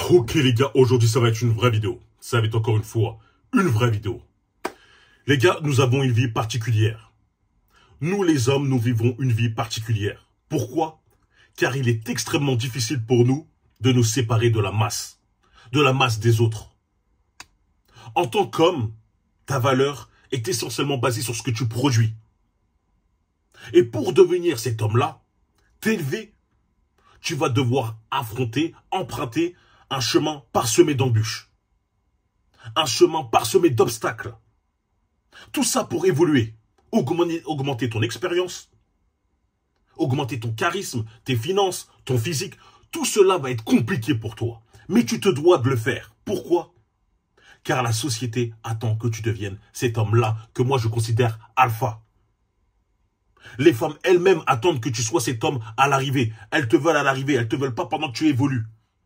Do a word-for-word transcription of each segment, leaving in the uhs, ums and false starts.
Ok les gars, aujourd'hui ça va être une vraie vidéo. Ça va être encore une fois une vraie vidéo. Les gars, nous avons une vie particulière. Nous les hommes, nous vivons une vie particulière. Pourquoi? Car il est extrêmement difficile pour nous de nous séparer de la masse. De la masse des autres. En tant qu'homme, ta valeur est essentiellement basée sur ce que tu produis. Et pour devenir cet homme-là, t'élever, tu vas devoir affronter, emprunter un chemin parsemé d'embûches. Un chemin parsemé d'obstacles. Tout ça pour évoluer, augmenter, augmenter ton expérience, augmenter ton charisme, tes finances, ton physique. Tout cela va être compliqué pour toi. Mais tu te dois de le faire. Pourquoi? Car la société attend que tu deviennes cet homme-là que moi je considère alpha. Les femmes elles-mêmes attendent que tu sois cet homme à l'arrivée. Elles te veulent à l'arrivée, elles ne te veulent pas pendant que tu évolues.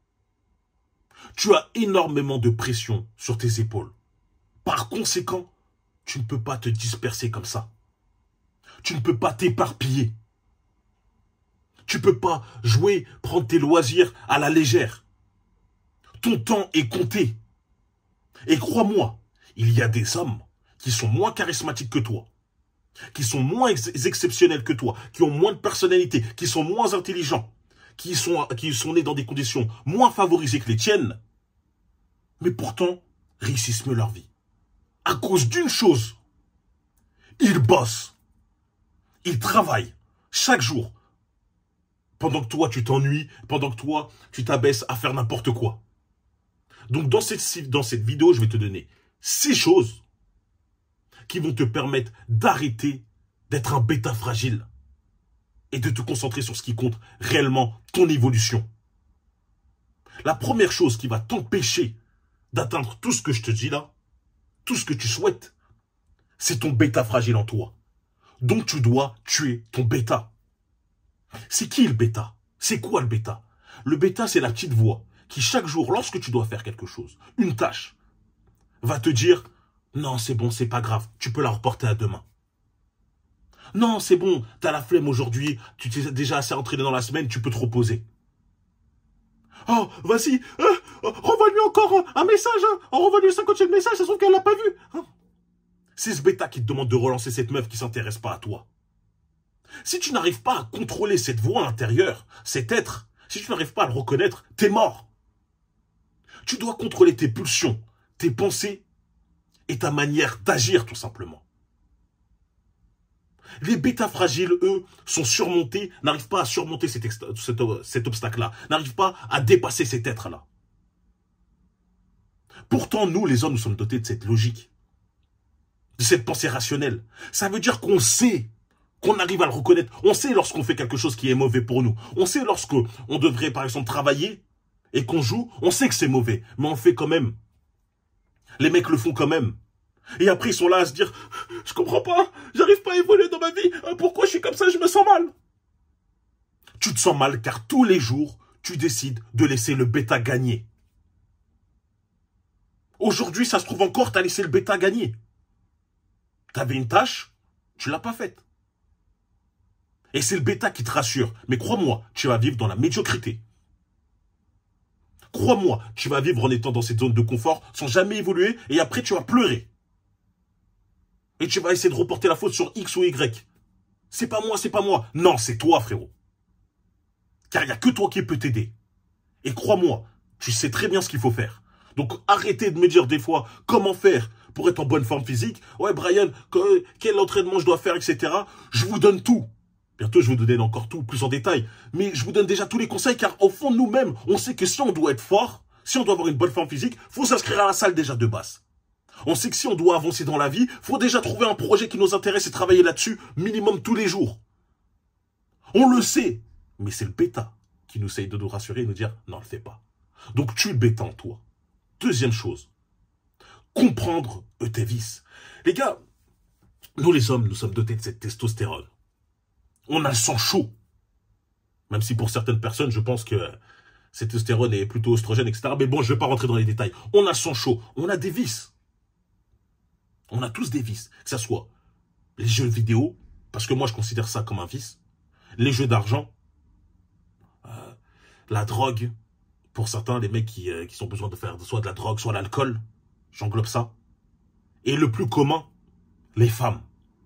Tu as énormément de pression sur tes épaules. Par conséquent, tu ne peux pas te disperser comme ça. Tu ne peux pas t'éparpiller. Tu ne peux pas jouer, prendre tes loisirs à la légère. Ton temps est compté. Et crois-moi, il y a des hommes qui sont moins charismatiques que toi, qui sont moins ex exceptionnels que toi, qui ont moins de personnalité, qui sont moins intelligents, qui sont, qui sont nés dans des conditions moins favorisées que les tiennes, mais pourtant réussissent mieux leur vie. À cause d'une chose, ils bossent, ils travaillent chaque jour, pendant que toi tu t'ennuies, pendant que toi tu t'abaisses à faire n'importe quoi. Donc dans cette, dans cette vidéo, je vais te donner six choses qui vont te permettre d'arrêter d'être un bêta fragile et de te concentrer sur ce qui compte réellement, ton évolution. La première chose qui va t'empêcher d'atteindre tout ce que je te dis là, tout ce que tu souhaites, c'est ton bêta fragile en toi. Donc tu dois tuer ton bêta. C'est qui le bêta? C'est quoi le bêta? Le bêta, c'est la petite voix qui chaque jour, lorsque tu dois faire quelque chose, une tâche, va te dire « Non, c'est bon, c'est pas grave, tu peux la reporter à demain. » Non, c'est bon, t'as la flemme aujourd'hui, tu t'es déjà assez entraîné dans la semaine, tu peux te reposer. Oh, vas-y, euh, renvoie-lui encore un, un message, hein, renvoie-lui cinquantième message, ça se trouve qu'elle l'a pas vu. Hein. C'est ce bêta qui te demande de relancer cette meuf qui s'intéresse pas à toi. Si tu n'arrives pas à contrôler cette voix intérieure, cet être, si tu n'arrives pas à le reconnaître, t'es mort. Tu dois contrôler tes pulsions, tes pensées et ta manière d'agir tout simplement. Les bêtas fragiles, eux, sont surmontés, n'arrivent pas à surmonter cet, cet, cet obstacle-là, n'arrivent pas à dépasser cet être-là. Pourtant, nous, les hommes, nous sommes dotés de cette logique, de cette pensée rationnelle. Ça veut dire qu'on sait, qu'on arrive à le reconnaître. On sait lorsqu'on fait quelque chose qui est mauvais pour nous. On sait lorsqu'on devrait, par exemple, travailler et qu'on joue, on sait que c'est mauvais, mais on le fait quand même. Les mecs le font quand même. Et après, ils sont là à se dire « Je comprends pas, j'arrive pas à évoluer dans ma vie, pourquoi je suis comme ça, je me sens mal ?» Tu te sens mal car tous les jours, tu décides de laisser le bêta gagner. Aujourd'hui, ça se trouve encore, tu as laissé le bêta gagner. Tu avais une tâche, tu l'as pas faite. Et c'est le bêta qui te rassure. Mais crois-moi, tu vas vivre dans la médiocrité. Crois-moi, tu vas vivre en étant dans cette zone de confort sans jamais évoluer et après tu vas pleurer. Et tu vas essayer de reporter la faute sur X ou Y. C'est pas moi, c'est pas moi. Non, c'est toi, frérot. Car il n'y a que toi qui peut t'aider. Et crois-moi, tu sais très bien ce qu'il faut faire. Donc arrêtez de me dire des fois comment faire pour être en bonne forme physique. Ouais, Brian, quel entraînement je dois faire, et cetera. Je vous donne tout. Bientôt, je vais vous donner encore tout, plus en détail. Mais je vous donne déjà tous les conseils, car au fond de nous-mêmes, on sait que si on doit être fort, si on doit avoir une bonne forme physique, il faut s'inscrire à la salle déjà de base. On sait que si on doit avancer dans la vie, il faut déjà trouver un projet qui nous intéresse et travailler là-dessus, minimum tous les jours. On le sait, mais c'est le bêta qui nous essaye de nous rassurer et nous dire « Non, ne le fais pas ». Donc, tu es le bêta en toi. Deuxième chose, comprendre tes vices. Les gars, nous les hommes, nous sommes dotés de cette testostérone. On a le sang chaud. Même si pour certaines personnes, je pense que cette testostérone est plutôt oestrogène, et cetera. Mais bon, je ne vais pas rentrer dans les détails. On a le sang chaud. On a des vices. On a tous des vices. Que ce soit les jeux vidéo, parce que moi, je considère ça comme un vice. Les jeux d'argent. Euh, la drogue. Pour certains, les mecs qui, euh, qui ont besoin de faire soit de la drogue, soit de l'alcool. J'englobe ça. Et le plus commun, les femmes.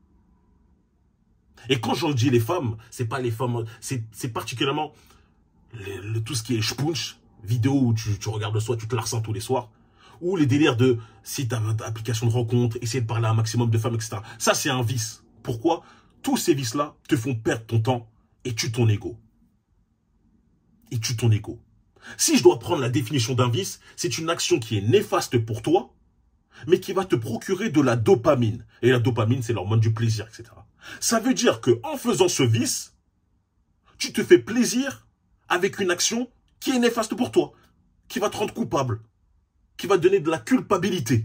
Et quand je dis les femmes, c'est pas les femmes, c'est particulièrement le, le, tout ce qui est spunch, vidéo où tu, tu regardes le soir, tu te larcins tous les soirs, ou les délires de site d'application de rencontre, essayer de parler à un maximum de femmes, et cetera. Ça, c'est un vice. Pourquoi? Tous ces vices-là te font perdre ton temps et tuent ton ego. Et tuent ton ego. Si je dois prendre la définition d'un vice, c'est une action qui est néfaste pour toi, mais qui va te procurer de la dopamine. Et la dopamine, c'est l'hormone du plaisir, et cetera. Ça veut dire que en faisant ce vice, tu te fais plaisir avec une action qui est néfaste pour toi, qui va te rendre coupable, qui va te donner de la culpabilité.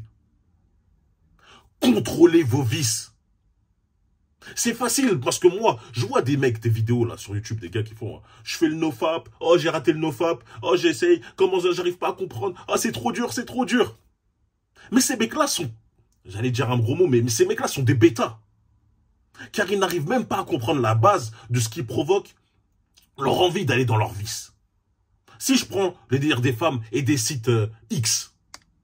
Contrôlez vos vices. C'est facile parce que moi, je vois des mecs, des vidéos là sur YouTube, des gars qui font « Je fais le nofap, oh j'ai raté le nofap, oh j'essaye, comment j'arrive pas à comprendre, ah oh, c'est trop dur, c'est trop dur ». Mais ces mecs-là sont, j'allais dire un gros mot, mais, mais ces mecs-là sont des bêtas. Car ils n'arrivent même pas à comprendre la base de ce qui provoque leur envie d'aller dans leur vice. Si je prends les délires des femmes et des sites euh, X,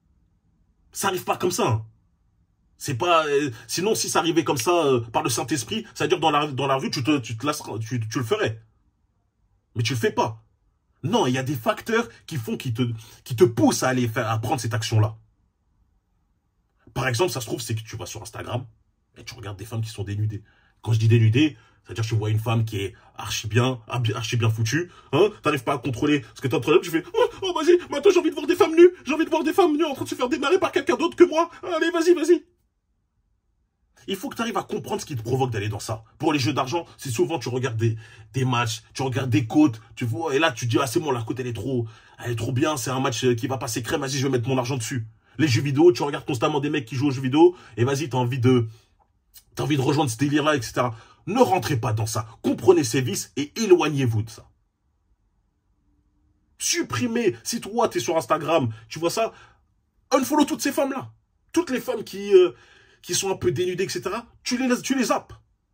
ça n'arrive pas comme ça. Hein. C'est pas, euh, sinon, si ça arrivait comme ça euh, par le Saint-Esprit, ça veut dire dans la, dans la rue, tu te, tu te lasseras, tu, tu le ferais. Mais tu le fais pas. Non, il y a des facteurs qui font, qui te, qui te poussent à aller faire, à prendre cette action-là. Par exemple, ça se trouve, c'est que tu vas sur Instagram et tu regardes des femmes qui sont dénudées. Quand je dis dénudées, c'est-à-dire que tu vois une femme qui est archi bien, archi bien foutue, hein, t'arrives pas à contrôler ce que t'es en train de faire, tu fais, oh, oh vas-y, maintenant j'ai envie de voir des femmes nues, j'ai envie de voir des femmes nues en train de se faire démarrer par quelqu'un d'autre que moi, allez, vas-y, vas-y. Il faut que tu arrives à comprendre ce qui te provoque d'aller dans ça. Pour les jeux d'argent, c'est souvent tu regardes des, des matchs, tu regardes des côtes, tu vois, et là tu te dis, ah c'est bon, la côte elle est trop, elle est trop bien, c'est un match qui va passer crème, vas-y, je vais mettre mon argent dessus. Les jeux vidéo, tu regardes constamment des mecs qui jouent aux jeux vidéo, et vas-y, t'as envie de, t'as envie de rejoindre ce délire-là, et cetera. Ne rentrez pas dans ça. Comprenez ces vices et éloignez-vous de ça. Supprimez. Si toi, t'es sur Instagram, tu vois ça, unfollow toutes ces femmes-là. Toutes les femmes qui, euh, qui sont un peu dénudées, et cetera. Tu les, tu les zappes.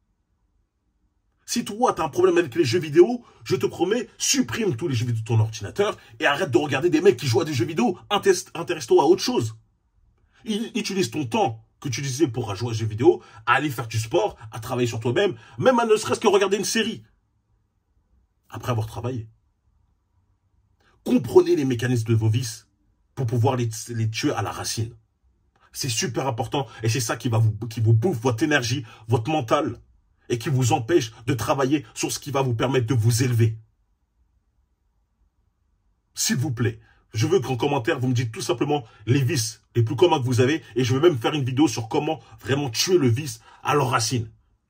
Si toi, t'as un problème avec les jeux vidéo, je te promets, supprime tous les jeux vidéo de ton ordinateur et arrête de regarder des mecs qui jouent à des jeux vidéo. Intéresse-toi à autre chose. Utilise ton temps que tu utilisais pour jouer à des jeux vidéo, à aller faire du sport, à travailler sur toi-même, même à ne serait-ce que regarder une série. Après avoir travaillé. Comprenez les mécanismes de vos vices pour pouvoir les, les tuer à la racine. C'est super important et c'est ça qui va vous, qui vous bouffe votre énergie, votre mental et qui vous empêche de travailler sur ce qui va vous permettre de vous élever. S'il vous plaît, je veux qu'en commentaire, vous me dites tout simplement les vices les plus communs que vous avez et je vais même faire une vidéo sur comment vraiment tuer le vice à leur racine.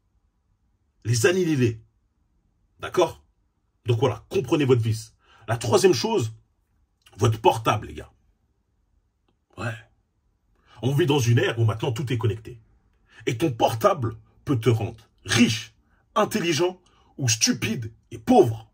Les annihiler. D'accord? Donc voilà, comprenez votre vice. La troisième chose, votre portable, les gars. Ouais. On vit dans une ère où maintenant tout est connecté. Et ton portable peut te rendre riche, intelligent ou stupide et pauvre.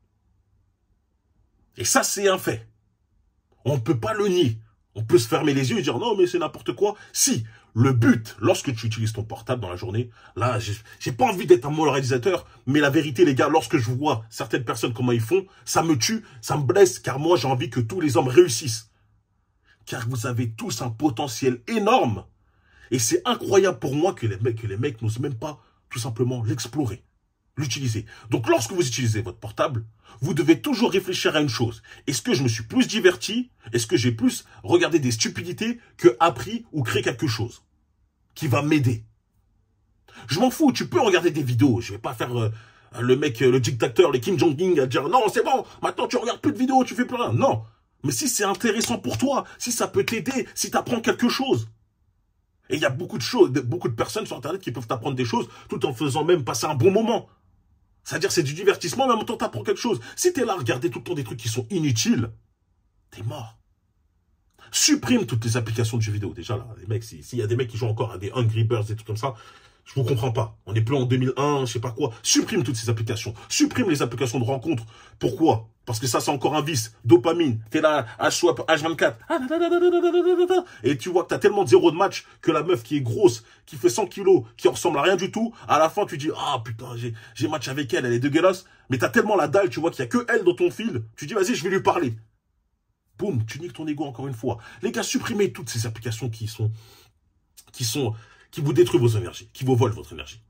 Et ça, c'est un fait. On ne peut pas le nier. On peut se fermer les yeux et dire non, mais c'est n'importe quoi. Si, le but, lorsque tu utilises ton portable dans la journée, là, j'ai pas envie d'être un moralisateur, mais la vérité, les gars, lorsque je vois certaines personnes comment ils font, ça me tue, ça me blesse, car moi, j'ai envie que tous les hommes réussissent. Car vous avez tous un potentiel énorme. Et c'est incroyable pour moi que les mecs, que les mecs n'osent même pas tout simplement l'explorer, l'utiliser. Donc, lorsque vous utilisez votre portable, vous devez toujours réfléchir à une chose. Est-ce que je me suis plus diverti? Est-ce que j'ai plus regardé des stupidités que appris ou créé quelque chose qui va m'aider? Je m'en fous, tu peux regarder des vidéos. Je vais pas faire euh, le mec, le dictateur, les Kim Jong-un à dire non, c'est bon, maintenant tu regardes plus de vidéos, tu fais plus rien. Non. Mais si c'est intéressant pour toi, si ça peut t'aider, si tu apprends quelque chose. Et il y a beaucoup de choses, beaucoup de personnes sur Internet qui peuvent t'apprendre des choses tout en faisant même passer un bon moment. C'est-à-dire c'est du divertissement, mais en même temps t'apprends quelque chose. Si t'es là à regarder tout le temps des trucs qui sont inutiles, t'es mort. Supprime toutes les applications de jeux vidéo. Déjà là, les mecs, s'il y a des mecs qui jouent encore à des Angry Birds et tout comme ça, je vous comprends pas. On est plus en deux mille un, je sais pas quoi. Supprime toutes ces applications. Supprime les applications de rencontres. Pourquoi? Parce que ça, c'est encore un vice. Dopamine. T'es là, H-swap, H vingt-quatre. Et tu vois que t'as tellement de zéro de match que la meuf qui est grosse, qui fait cent kilos, qui ressemble à rien du tout, à la fin, tu dis, ah putain, j'ai match avec elle, elle est dégueulasse. Mais t'as tellement la dalle, tu vois qu'il y a que elle dans ton fil. Tu dis, vas-y, je vais lui parler. Boum, tu niques ton ego encore une fois. Les gars, supprimez toutes ces applications qui sont, qui sont, qui vous détruisent vos énergies, qui vous volent votre énergie.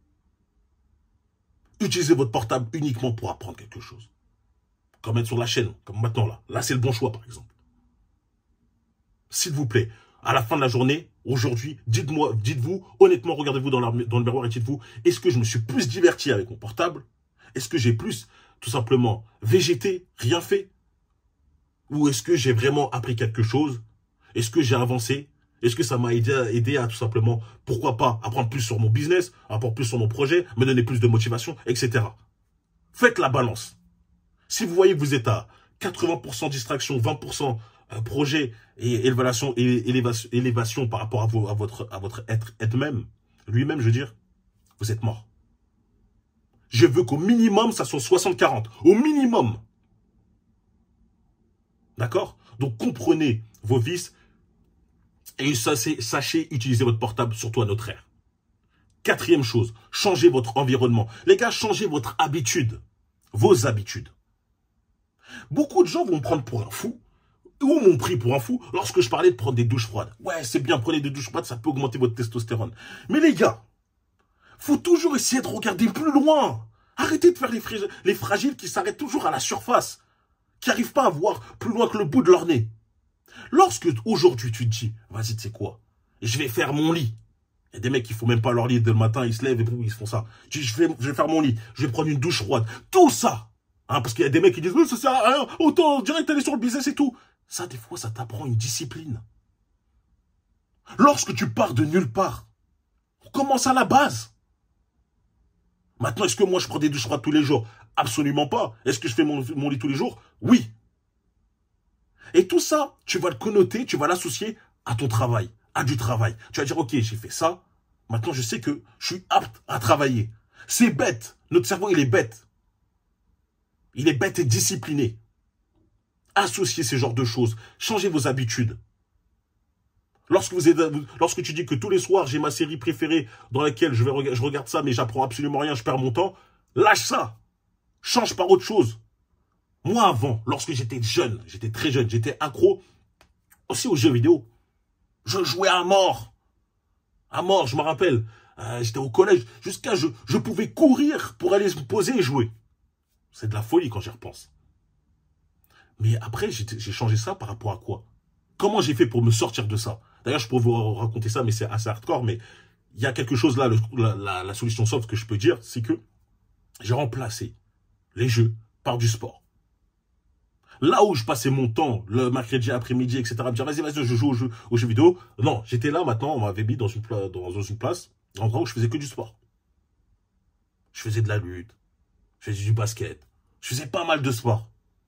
Utilisez votre portable uniquement pour apprendre quelque chose. Comme être sur la chaîne, comme maintenant là. Là, c'est le bon choix, par exemple. S'il vous plaît, à la fin de la journée, aujourd'hui, dites-moi, dites-vous, honnêtement, regardez-vous dans, dans le miroir et dites-vous, est-ce que je me suis plus diverti avec mon portable? Est-ce que j'ai plus, tout simplement, végété, rien fait? Ou est-ce que j'ai vraiment appris quelque chose? Est-ce que j'ai avancé? Est-ce que ça m'a aidé, à, aidé à tout simplement, pourquoi pas, apprendre plus sur mon business, apprendre plus sur mon projet, me donner plus de motivation, et cetera. Faites la balance. Si vous voyez que vous êtes à quatre-vingts pour cent distraction, vingt pour cent projet et élévation, et élévation, élévation par rapport à, vos, à votre, à votre être, être même, lui-même, je veux dire, vous êtes mort. Je veux qu'au minimum, ça soit soixante quarante. Au minimum. D'accord? Donc, comprenez vos vices et sachez utiliser votre portable, surtout à notre ère. Quatrième chose, changez votre environnement. Les gars, changez votre habitude. Vos habitudes. Beaucoup de gens vont me prendre pour un fou, ou m'ont pris pour un fou, lorsque je parlais de prendre des douches froides. Ouais, c'est bien, prenez des douches froides, ça peut augmenter votre testostérone. Mais les gars, faut toujours essayer de regarder plus loin. Arrêtez de faire les, les fragiles qui s'arrêtent toujours à la surface, qui n'arrivent pas à voir plus loin que le bout de leur nez. Lorsque aujourd'hui tu te dis, vas-y, tu sais quoi, je vais faire mon lit. Il y a des mecs qui font même pas leur lit dès le matin, ils se lèvent et ils font ça. Je, je, vais, je vais faire mon lit, je vais prendre une douche froide. Tout ça, hein, parce qu'il y a des mecs qui disent, ça sert à rien, autant direct aller sur le business et tout. Ça, des fois, ça t'apprend une discipline. Lorsque tu pars de nulle part, on commence à la base. Maintenant, est-ce que moi, je prends des douches froides tous les jours? Absolument pas. Est-ce que je fais mon, mon lit tous les jours? Oui. Et tout ça, tu vas le connoter, tu vas l'associer à ton travail, à du travail. Tu vas dire, ok, j'ai fait ça. Maintenant, je sais que je suis apte à travailler. C'est bête. Notre cerveau, il est bête. Il est bête et discipliné. Associez ces genres de choses. Changez vos habitudes. Lorsque, vous êtes, lorsque tu dis que tous les soirs, j'ai ma série préférée dans laquelle je, vais, je regarde ça, mais j'apprends absolument rien, je perds mon temps, lâche ça. Change par autre chose. Moi, avant, lorsque j'étais jeune, j'étais très jeune, j'étais accro aussi aux jeux vidéo. Je jouais à mort. À mort, je me rappelle. Euh, j'étais au collège. Jusqu'à je, je pouvais courir pour aller me poser et jouer. C'est de la folie quand j'y repense. Mais après, j'ai changé ça par rapport à quoi? Comment j'ai fait pour me sortir de ça? D'ailleurs, je pourrais vous raconter ça, mais c'est assez hardcore. Mais il y a quelque chose là, le, la, la, la solution soft que je peux dire, c'est que j'ai remplacé les jeux par du sport. Là où je passais mon temps, le mercredi après-midi, et cetera, me dire, vas-y, vas-y, je joue aux jeux, aux jeux vidéo. Non, j'étais là maintenant, on m'avait mis dans une, dans, dans une place, en endroit où je faisais que du sport. Je faisais de la lutte, je faisais du basket, je faisais pas mal de sport.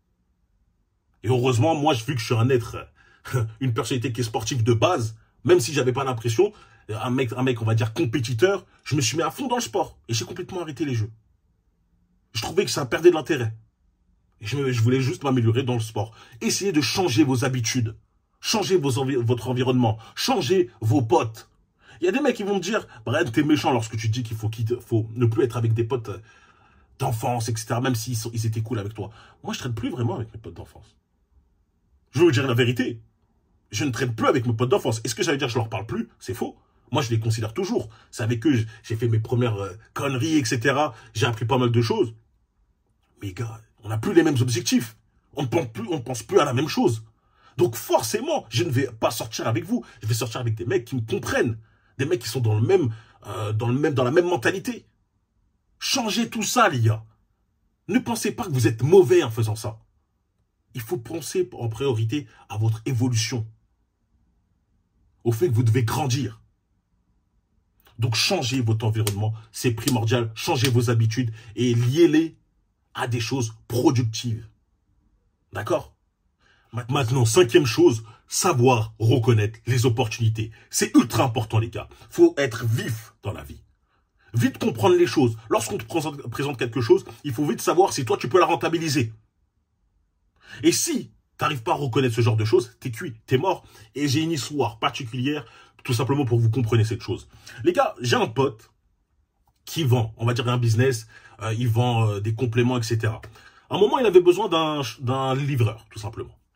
Et heureusement, moi, vu que je suis un être, une personnalité qui est sportive de base, même si j'avais pas l'impression, un mec, un mec, on va dire, compétiteur, je me suis mis à fond dans le sport. Et j'ai complètement arrêté les jeux. Je trouvais que ça perdait de l'intérêt. Et je, je voulais juste m'améliorer dans le sport. Essayez de changer vos habitudes. Changez vos envi votre environnement. Changez vos potes. Il y a des mecs qui vont me dire, Brian, t'es méchant lorsque tu dis qu'il faut, qu'il faut ne plus être avec des potes d'enfance, et cetera, même s'ils ils étaient cool avec toi. Moi, je traîne plus vraiment avec mes potes d'enfance. Je vais vous dire la vérité. Je ne traîne plus avec mes potes d'enfance. Est-ce que ça veut dire que je leur parle plus? C'est faux. Moi, je les considère toujours. C'est avec eux, j'ai fait mes premières euh, conneries, et cetera. J'ai appris pas mal de choses. Mais gars, on n'a plus les mêmes objectifs. On ne pense plus, on ne pense plus à la même chose. Donc forcément, je ne vais pas sortir avec vous. Je vais sortir avec des mecs qui me comprennent. Des mecs qui sont dans le même, euh, dans le même, dans la même mentalité. Changez tout ça, les gars. Ne pensez pas que vous êtes mauvais en faisant ça. Il faut penser en priorité à votre évolution. Au fait que vous devez grandir. Donc changez votre environnement, c'est primordial. Changez vos habitudes et liez-les à des choses productives. D'accord? Maintenant, cinquième chose, savoir reconnaître les opportunités. C'est ultra important, les gars. Il faut être vif dans la vie. Vite comprendre les choses. Lorsqu'on te présente quelque chose, il faut vite savoir si toi, tu peux la rentabiliser. Et si tu n'arrives pas à reconnaître ce genre de choses, t'es cuit, t'es mort. Et j'ai une histoire particulière, tout simplement pour que vous compreniez cette chose. Les gars, j'ai un pote qui vend, on va dire un business, euh, il vend euh, des compléments, et cetera. À un moment, il avait besoin d'un d'un livreur, tout simplement.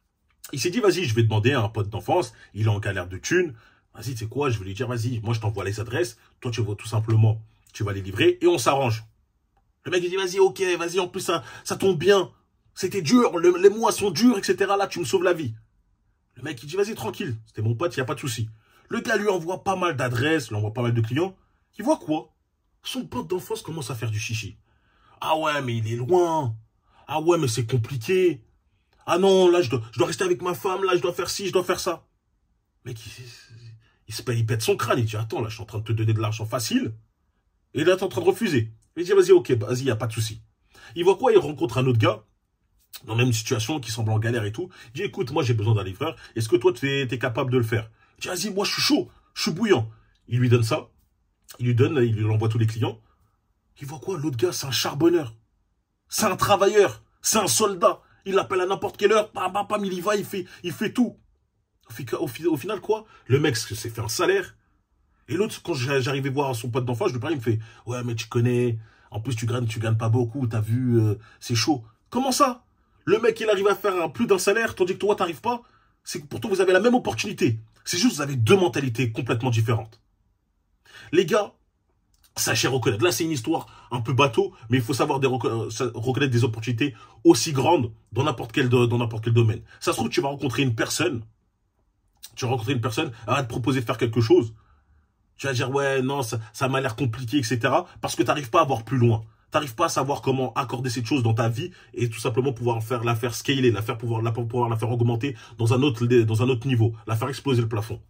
Il s'est dit, vas-y, je vais demander à un pote d'enfance, il est en galère de thunes. Vas-y, tu sais quoi, je vais lui dire, vas-y, moi je t'envoie les adresses, toi tu vas tout simplement, tu vas les livrer et on s'arrange. Le mec il dit, vas-y, ok, vas-y, en plus ça, ça tombe bien. C'était dur, le, les mois sont durs, et cetera. Là, tu me sauves la vie. Le mec il dit, vas-y, tranquille, c'était mon pote, il n'y a pas de souci. Le gars lui envoie pas mal d'adresses, lui envoie pas mal de clients. Il voit quoi? Son pote d'enfance commence à faire du chichi. Ah ouais, mais il est loin. Ah ouais, mais c'est compliqué. Ah non, là, je dois, je dois rester avec ma femme, là, je dois faire ci, je dois faire ça. Mec, il, il, se, il pète son crâne, il dit, attends, là, je suis en train de te donner de l'argent facile. Et là, t'es en train de refuser. Il dit, vas-y, ok, vas-y, y a pas de souci. Il voit quoi? Il rencontre un autre gars, dans la même situation, qui semble en galère et tout. Il dit, écoute, moi, j'ai besoin d'un livreur. Est-ce que toi, tu es, es capable de le faire? Il dit, vas-y, moi, je suis chaud, je suis bouillant. Il lui donne ça. Il lui donne, il lui envoie tous les clients. Il voit quoi? L'autre gars, c'est un charbonneur. C'est un travailleur. C'est un soldat. Il l'appelle à n'importe quelle heure, bam, bam, bam, il y va, il fait, il fait tout. Au, au, au final, quoi? Le mec s'est fait un salaire. Et l'autre, quand j'arrivais voir son pote d'enfance, je lui parlais, il me fait, ouais, mais tu connais, en plus, tu gagnes, tu gagnes pas beaucoup, t'as vu, euh, c'est chaud. Comment ça? Le mec, il arrive à faire un, plus d'un salaire, tandis que toi, t'arrives pas? C'est que pourtant, vous avez la même opportunité. C'est juste que vous avez deux mentalités complètement différentes. Les gars, sachez reconnaître. Là, c'est une histoire un peu bateau, mais il faut savoir des reconnaître des opportunités aussi grandes dans n'importe quel, dans n'importe quel domaine. Ça se trouve, tu vas rencontrer une personne, tu vas rencontrer une personne, elle va te proposer de faire quelque chose. Tu vas dire, ouais, non, ça, ça m'a l'air compliqué, et cetera. Parce que tu n'arrives pas à voir plus loin. Tu n'arrives pas à savoir comment accorder cette chose dans ta vie et tout simplement pouvoir faire, la faire scaler, la faire pouvoir, la, pouvoir la faire augmenter dans un autre, dans un autre niveau, la faire exploser le plafond.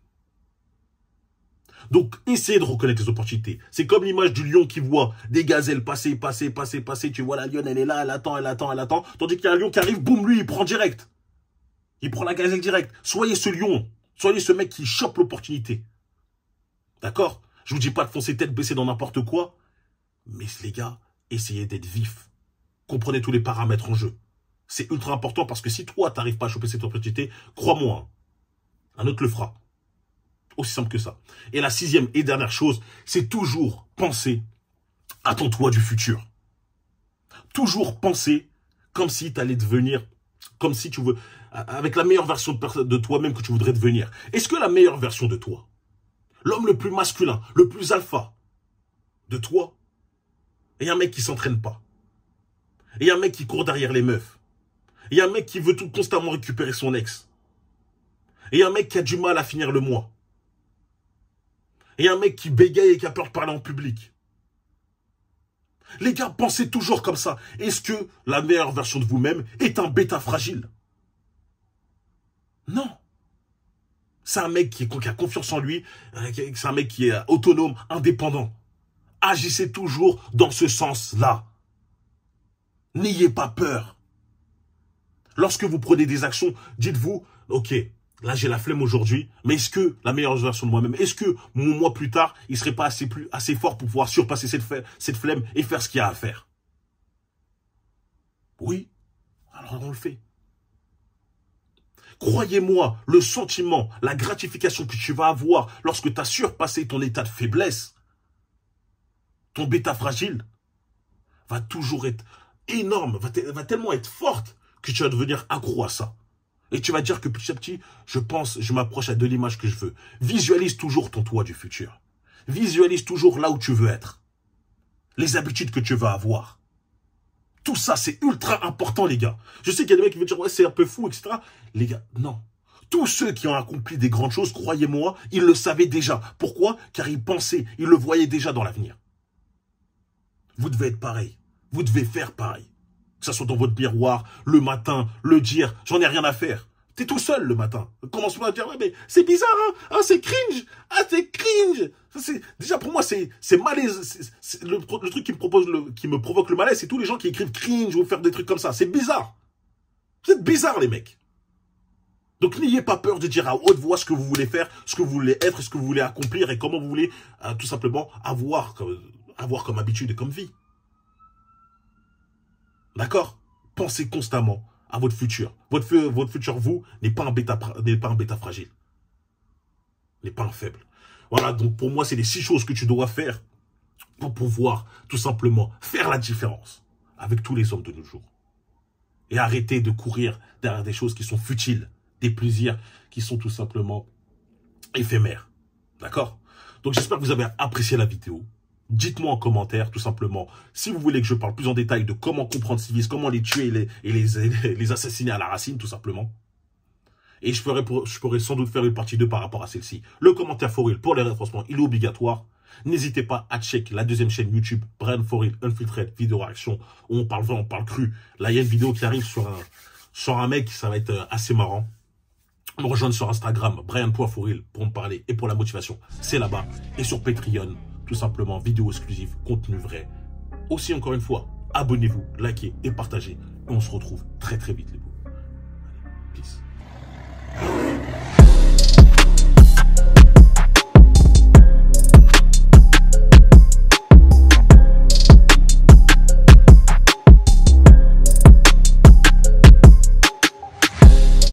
Donc, essayez de reconnaître les opportunités. C'est comme l'image du lion qui voit des gazelles passer, passer, passer, passer. Tu vois la lionne, elle est là, elle attend, elle attend, elle attend. Tandis qu'il y a un lion qui arrive, boum, lui, il prend direct. Il prend la gazelle direct. Soyez ce lion. Soyez ce mec qui chope l'opportunité. D'accord? Je vous dis pas de foncer tête baissée dans n'importe quoi. Mais les gars, essayez d'être vif. Comprenez tous les paramètres en jeu. C'est ultra important parce que si toi, tu n'arrives pas à choper cette opportunité, crois-moi, un autre le fera. Aussi simple que ça. Et la sixième et dernière chose, c'est toujours penser à ton toi du futur. Toujours penser comme si tu allais devenir, comme si tu veux, avec la meilleure version de, de toi-même que tu voudrais devenir. Est-ce que la meilleure version de toi, l'homme le plus masculin, le plus alpha de toi, est un mec qui s'entraîne pas, et un mec qui court derrière les meufs, et un mec qui veut tout constamment récupérer son ex, et un mec qui a du mal à finir le mois, et un mec qui bégaye et qui a peur de parler en public. Les gars, pensez toujours comme ça. Est-ce que la meilleure version de vous-même est un bêta fragile? Non. C'est un mec qui, qui a confiance en lui, c'est un mec qui est autonome, indépendant. Agissez toujours dans ce sens-là. N'ayez pas peur. Lorsque vous prenez des actions, dites-vous, ok, là j'ai la flemme aujourd'hui, mais est-ce que la meilleure version de moi-même, est-ce que mon mois plus tard, il ne serait pas assez, plus, assez fort pour pouvoir surpasser cette, cette flemme et faire ce qu'il y a à faire? Oui, alors on le fait. Croyez-moi, le sentiment, la gratification que tu vas avoir lorsque tu as surpassé ton état de faiblesse, ton bêta fragile, va toujours être énorme, va, va tellement être forte que tu vas devenir accro à ça. Et tu vas dire que petit à petit, je pense, je m'approche de l'image que je veux. Visualise toujours ton toi du futur. Visualise toujours là où tu veux être. Les habitudes que tu vas avoir. Tout ça, c'est ultra important, les gars. Je sais qu'il y a des mecs qui vont dire, ouais, c'est un peu fou, et cetera. Les gars, non. Tous ceux qui ont accompli des grandes choses, croyez-moi, ils le savaient déjà. Pourquoi? Car ils pensaient, ils le voyaient déjà dans l'avenir. Vous devez être pareil. Vous devez faire pareil. Que ça soit dans votre miroir, le matin, le dire, j'en ai rien à faire. T'es tout seul le matin. Commence pas à dire, ouais, mais c'est bizarre, hein, ah, c'est cringe, ah, c'est cringe. Déjà, pour moi, c'est malaise. C'est le, le truc qui me, propose le, qui me provoque le malaise, c'est tous les gens qui écrivent cringe ou faire des trucs comme ça. C'est bizarre. Vous êtes bizarres, les mecs. Donc, n'ayez pas peur de dire à haute voix ce que vous voulez faire, ce que vous voulez être, ce que vous voulez accomplir et comment vous voulez euh, tout simplement avoir comme, avoir comme habitude et comme vie. D'accord? Pensez constamment à votre futur. Votre, votre futur, vous, n'est pas un bêta, n'est pas un bêta fragile. N'est pas un faible. Voilà, donc pour moi, c'est les six choses que tu dois faire pour pouvoir tout simplement faire la différence avec tous les hommes de nos jours. Et arrêter de courir derrière des choses qui sont futiles. des plaisirs qui sont tout simplement éphémères. D'accord? Donc j'espère que vous avez apprécié la vidéo. Dites-moi en commentaire, tout simplement, si vous voulez que je parle plus en détail de comment comprendre Civis, comment les tuer et les, et les, et les assassiner à la racine, tout simplement. Et je pourrais, je pourrais sans doute faire une partie deux par rapport à celle-ci. Le commentaire for real pour les référencements, il est obligatoire. N'hésitez pas à check la deuxième chaîne YouTube, Brian for real Unfiltered, vidéo réaction, où on parle vrai, on parle cru. Là, il y a une vidéo qui arrive sur un, sur un mec, ça va être assez marrant. Me rejoindre sur Instagram, Brian point for real, pour me parler et pour la motivation, c'est là-bas. Et sur Patreon, tout simplement, vidéo exclusive, contenu vrai. Aussi, encore une fois, abonnez-vous, likez et partagez. Et on se retrouve très très vite, les beaux. Allez, peace.